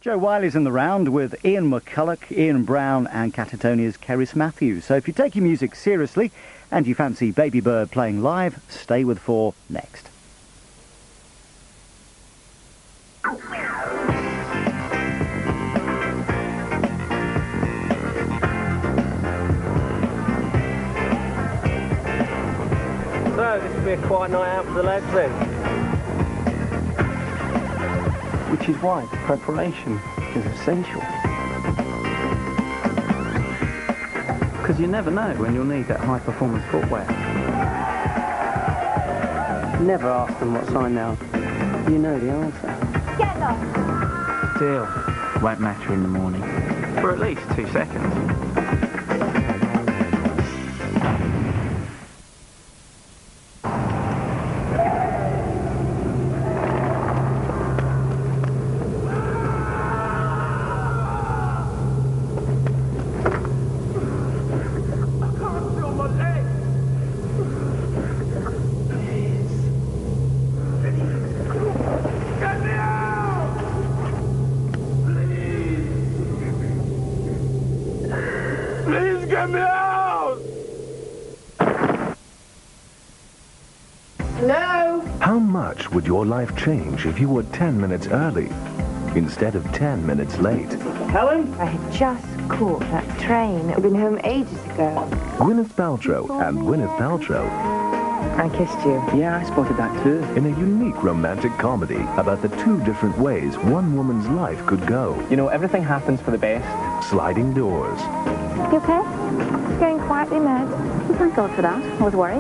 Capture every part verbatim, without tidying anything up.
Joe Wiley's in the round with Ian McCulloch, Ian Brown and Catatonia's Cerys Matthews. So if you take your music seriously and you fancy Baby Bird playing live, stay with four next. So, this will be a quiet night out for the lads then. Which is why preparation is essential. Because you never know when you'll need that high-performance footwear. Never ask them what sign now. You know the answer. Get lost. Still, won't matter in the morning. For at least two seconds. Please get me out! No! How much would your life change if you were ten minutes early instead of ten minutes late? Helen? I had just caught that train. I'd been home ages ago. Gwyneth Paltrow and Gwyneth Paltrow I kissed you. Yeah, I spotted that too. in a unique romantic comedy about the two different ways one woman's life could go. You know, everything happens for the best. Sliding doors. You okay? Going quietly mad. Well, thank God for that. I was worried.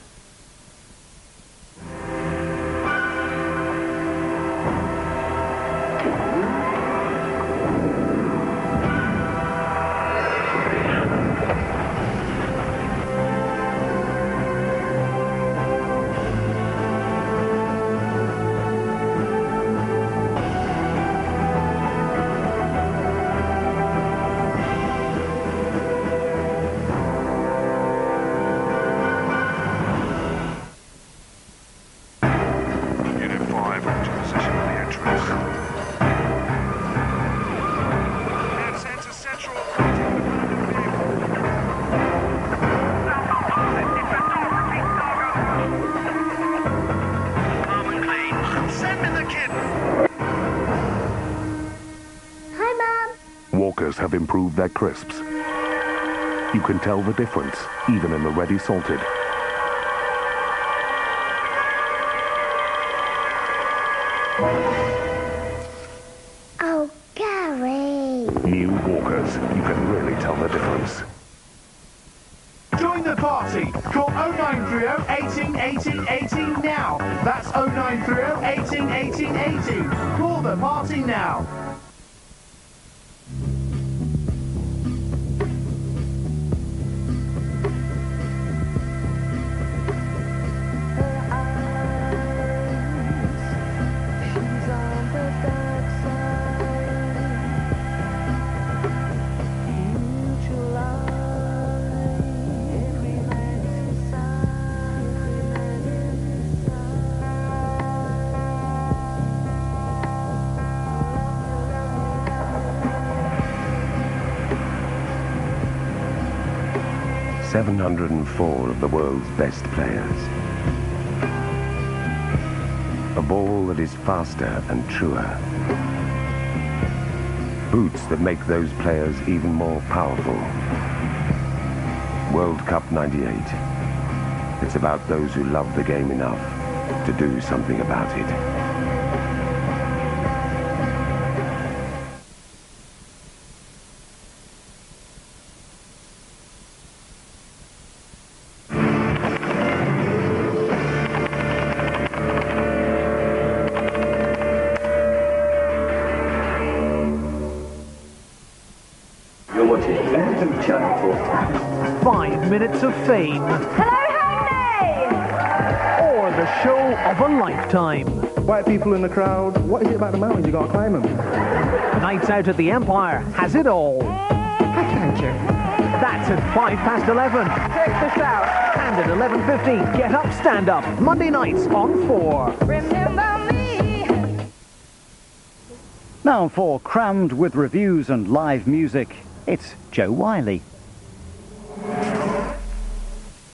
Walkers have improved their crisps. You can tell the difference, even in the ready salted. Oh, Gary! New Walkers, you can really tell the difference. Join the party! Call oh nine three oh, eighteen, eighteen, eighteen now! That's oh nine three oh, eighteen, eighteen, eighteen! Call the party now! seven hundred and four of the world's best players. A ball that is faster and truer. Boots that make those players even more powerful. World Cup ninety-eight. It's about those who love the game enough to do something about it. Five minutes of fame. Hello, Henry! Or the show of a lifetime. White people in the crowd. What is it about the mountains? You gotta climb them. Nights out at the Empire has it all. Thank you. That's at five past eleven. Check this out. And at eleven fifteen, Get Up, Stand Up. Monday nights on four. Remember me. Now for Crammed with Reviews and Live Music, it's Joe Wiley.